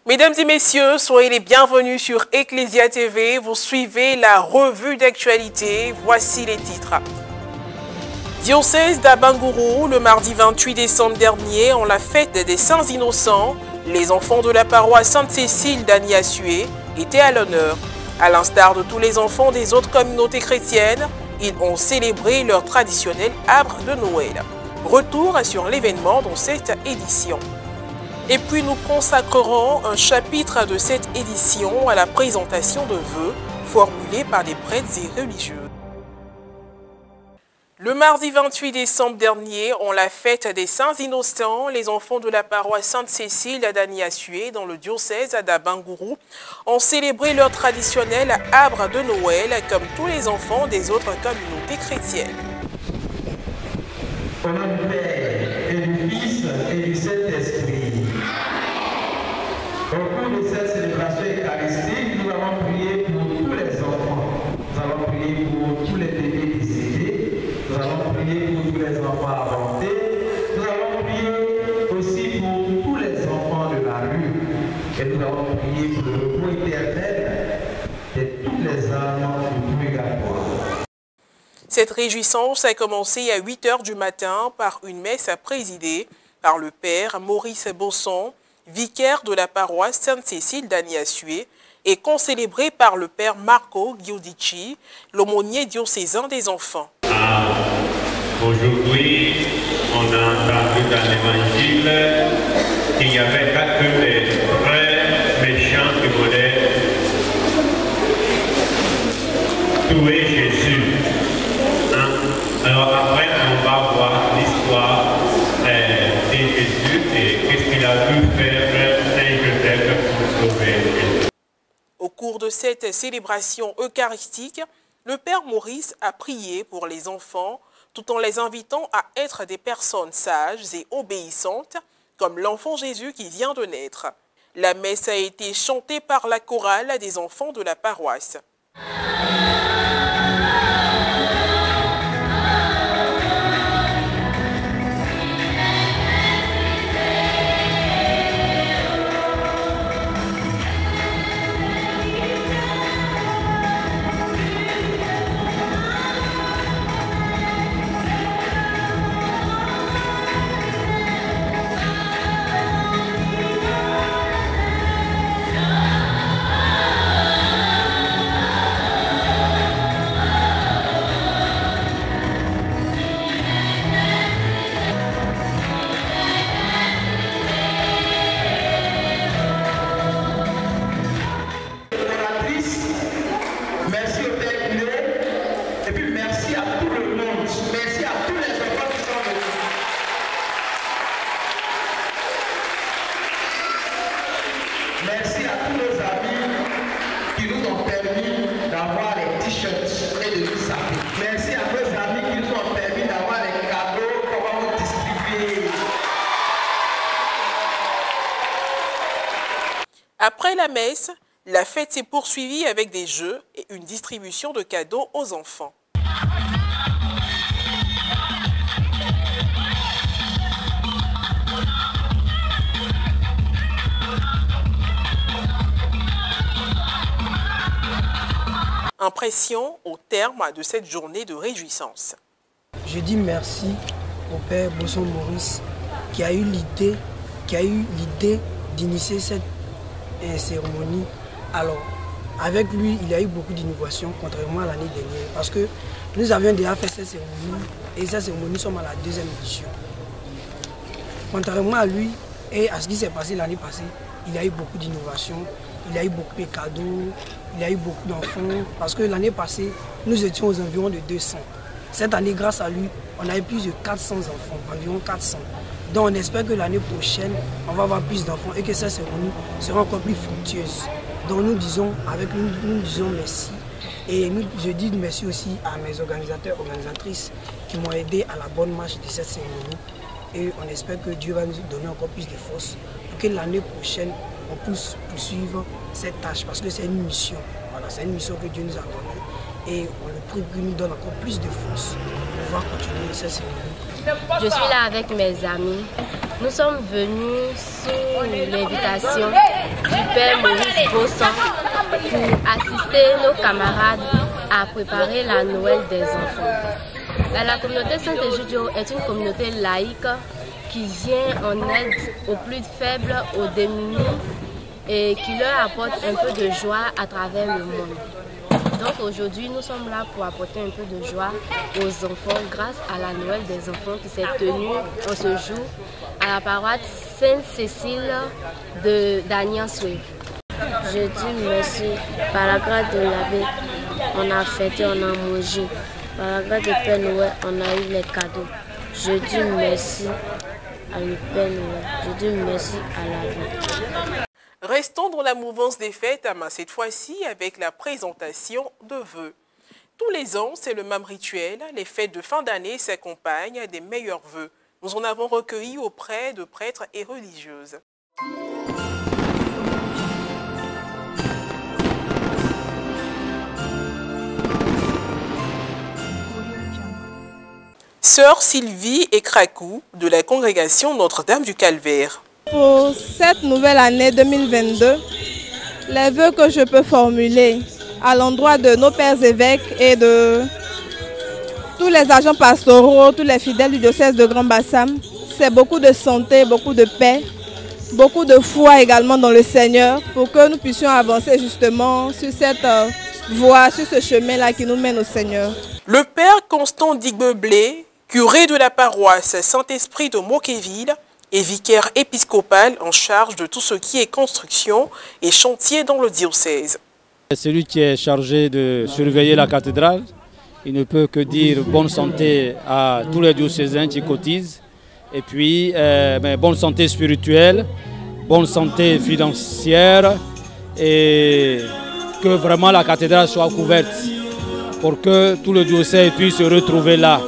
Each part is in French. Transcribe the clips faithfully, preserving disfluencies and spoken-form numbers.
Mesdames et messieurs, soyez les bienvenus sur Ecclesia T V. Vous suivez la revue d'actualité. Voici les titres. Diocèse d'Abangourou, le mardi vingt-huit décembre dernier, en la fête des Saints Innocents, les enfants de la paroisse Sainte-Cécile d'Aniassué étaient à l'honneur. À l'instar de tous les enfants des autres communautés chrétiennes, ils ont célébré leur traditionnel arbre de Noël. Retour sur l'événement dans cette édition. Et puis nous consacrerons un chapitre de cette édition à la présentation de vœux formulés par des prêtres et religieux. Le mardi vingt-huit décembre dernier, en la fête des Saints Innocents, les enfants de la paroisse Sainte-Cécile d'Aniassué, dans le diocèse d'Abangourou, ont célébré leur traditionnel arbre de Noël comme tous les enfants des autres communautés chrétiennes. Au nom du Père, et du Fils, et du Saint-Esprit. Au cours de cette célébration eucharistique, nous allons prier pour tous les enfants. Nous allons prier pour tous les bébés décédés. Nous allons prier pour tous les enfants avortés. Nous allons prier aussi pour tous les enfants de la rue. Et nous allons prier pour le repos éternel de toutes les âmes du purgatoire. Cette réjouissance a commencé à huit heures du matin par une messe présidée par le père Maurice Bosson, vicaire de la paroisse Sainte-Cécile d'Aniassué, et concélébrée par le père Marco Giudici, l'aumônier diocésain des enfants. Ah, aujourd'hui, on a entendu dans l'évangile qu'il n'y avait pas que les vrais méchants qui voulaient tuer Jésus. Hein? Alors après, on va voir l'histoire euh, de Jésus et qu'est-ce qu'il a pu faire pour sauver Jésus. Au cours de cette célébration eucharistique, le père Maurice a prié pour les enfants tout en les invitant à être des personnes sages et obéissantes comme l'enfant Jésus qui vient de naître. La messe a été chantée par la chorale des enfants de la paroisse. Merci à tous nos amis qui nous ont permis d'avoir les t-shirts et de nous saluer. Merci à nos amis qui nous ont permis d'avoir les cadeaux qu'on va vous distribuer. Après la messe, la fête s'est poursuivie avec des jeux et une distribution de cadeaux aux enfants. Impression au terme de cette journée de réjouissance. Je dis merci au père Bosson Maurice qui a eu l'idée, qui a eu l'idée d'initier cette euh, cérémonie. Alors, avec lui, il y a eu beaucoup d'innovations, contrairement à l'année dernière, parce que nous avions déjà fait cette cérémonie et cette cérémonie, nous sommes à la deuxième édition. Contrairement à lui et à ce qui s'est passé l'année passée, il y a eu beaucoup d'innovations. Il y a eu beaucoup de cadeaux, il y a eu beaucoup d'enfants, parce que l'année passée, nous étions aux environs de deux cents. Cette année, grâce à lui, on a eu plus de quatre cents enfants, environ quatre cents. Donc on espère que l'année prochaine, on va avoir plus d'enfants et que cette cérémonie sera encore plus fructueuse. Donc nous disons, avec lui, nous disons merci. Et nous, je dis merci aussi à mes organisateurs, organisatrices qui m'ont aidé à la bonne marche de cette cérémonie. Et on espère que Dieu va nous donner encore plus de force pour que l'année prochaine, on puisse poursuivre cette tâche parce que c'est une mission. Voilà, c'est une mission que Dieu nous a donnée et on le prie qu'il nous donne encore plus de force pour pouvoir continuer cette cérémonie. Je suis là avec mes amis Nous sommes venus sous l'invitation du Père Maurice Bossan pour assister nos camarades à préparer la Noël des enfants. La communauté Saint-Egidio est une communauté laïque qui vient en aide aux plus faibles, aux démunis et qui leur apporte un peu de joie à travers le monde. Donc aujourd'hui, nous sommes là pour apporter un peu de joie aux enfants grâce à la Noël des enfants qui s'est tenue en ce jour à la paroisse Sainte-Cécile de d'Agnan-Soué. Je dis merci. Par la grâce de l'abbé, on a fêté, on a mangé. Par la grâce de Père Noël, on a eu les cadeaux. Je dis merci à le Père Noël. Je dis merci à l'abbé. Restons dans la mouvance des fêtes, cette fois-ci avec la présentation de vœux. Tous les ans, c'est le même rituel. Les fêtes de fin d'année s'accompagnent des meilleurs vœux. Nous en avons recueilli auprès de prêtres et religieuses. Sœur Sylvie et Krakou de la congrégation Notre-Dame du Calvaire. Pour cette nouvelle année deux mille vingt-deux, les vœux que je peux formuler à l'endroit de nos pères évêques et de tous les agents pastoraux, tous les fidèles du diocèse de Grand Bassam, c'est beaucoup de santé, beaucoup de paix, beaucoup de foi également dans le Seigneur pour que nous puissions avancer justement sur cette voie, sur ce chemin-là qui nous mène au Seigneur. Le père Constant Digbeblé, curé de la paroisse Saint-Esprit de Moquéville, et vicaire épiscopal en charge de tout ce qui est construction et chantier dans le diocèse. Celui qui est chargé de surveiller la cathédrale, il ne peut que dire bonne santé à tous les diocésains qui cotisent, et puis euh, ben, bonne santé spirituelle, bonne santé financière, et que vraiment la cathédrale soit couverte pour que tout le diocèse puisse se retrouver là.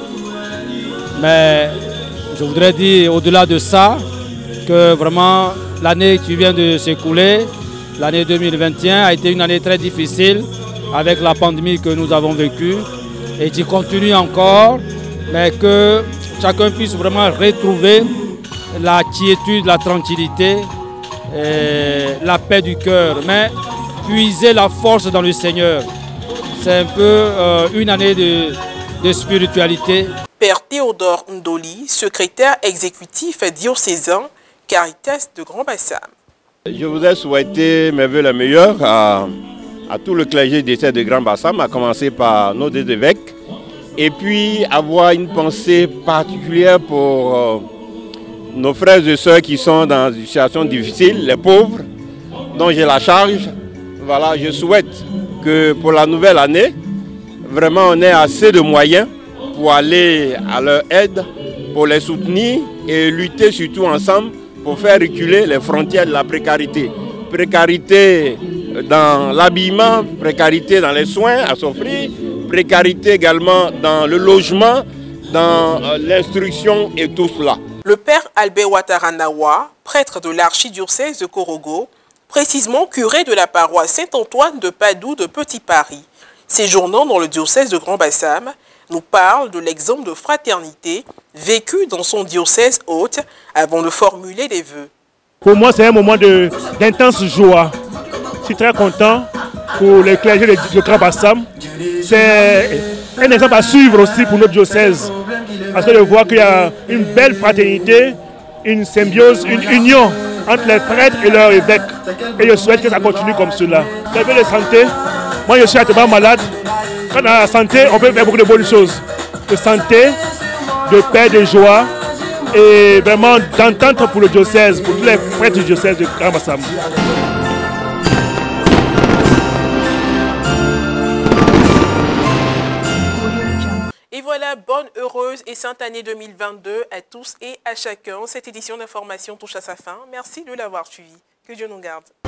Mais je voudrais dire au-delà de ça que vraiment l'année qui vient de s'écouler, l'année deux mille vingt et un, a été une année très difficile avec la pandémie que nous avons vécue et qui continue encore, mais que chacun puisse vraiment retrouver la quiétude, la tranquillité, et la paix du cœur, mais puiser la force dans le Seigneur. C'est un peu euh, une année de, de spiritualité. Père Théodore Ndoli, secrétaire exécutif diocésain, Caritas de Grand Bassam. Je voudrais souhaiter mes vœux les meilleurs à, à tout le clergé diocèse de Grand Bassam, à commencer par nos deux évêques, et puis avoir une pensée particulière pour euh, nos frères et sœurs qui sont dans une situation difficile, les pauvres, dont j'ai la charge. Voilà, je souhaite que pour la nouvelle année, vraiment on ait assez de moyens pour aller à leur aide, pour les soutenir et lutter surtout ensemble pour faire reculer les frontières de la précarité. Précarité dans l'habillement, précarité dans les soins à s'offrir, précarité également dans le logement, dans l'instruction et tout cela. Le père Albert Ouattaranawa, prêtre de l'archidiocèse de Korogo, précisément curé de la paroisse Saint-Antoine de Padoue de Petit Paris, séjournant dans le diocèse de Grand Bassam, nous parle de l'exemple de fraternité vécu dans son diocèse hôte avant de formuler des vœux. Pour moi, c'est un moment d'intense joie. Je suis très content pour les clergés de Grand Bassam. C'est un exemple à suivre aussi pour notre diocèse. Parce que je vois qu'il y a une belle fraternité, une symbiose, une union entre les prêtres et leurs évêques. Et je souhaite que ça continue comme cela. Les vœux de santé, moi je suis actuellement malade. Quand on a la santé, on peut faire beaucoup de bonnes choses. De santé, de paix, de joie et vraiment d'entente pour le diocèse, pour tous les prêtres du diocèse de Grand Bassam. Et voilà, bonne, heureuse et sainte année deux mille vingt-deux à tous et à chacun. Cette édition d'information touche à sa fin. Merci de l'avoir suivi. Que Dieu nous garde.